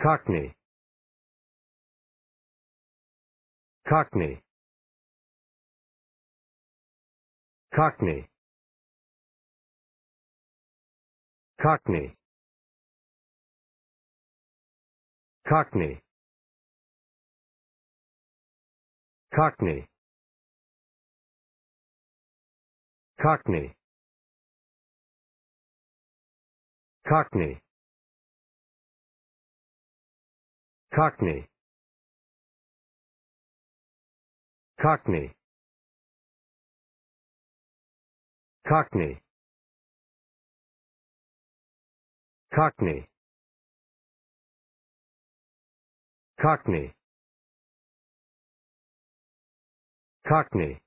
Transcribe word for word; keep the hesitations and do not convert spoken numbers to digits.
Cockney, Cockney, Cockney, Cockney, Cockney, Cockney, Cockney, Cockney, Cockney, Cockney, Cockney, Cockney, Cockney, Cockney,